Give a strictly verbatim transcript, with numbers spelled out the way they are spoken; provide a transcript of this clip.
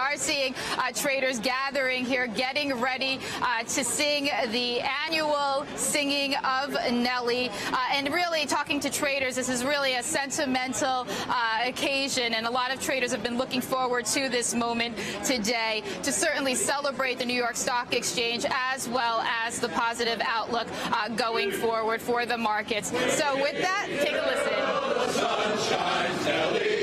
are seeing uh, traders gathering here, getting ready uh, to sing the annual singing of Nellie. Uh, and really, talking to traders, this is really a sentimental uh, occasion, and a lot of traders have been looking forward to this moment today to certainly celebrate the New York Stock Exchange as well as the positive outlook uh, going forward for the markets. So with that, take a listen.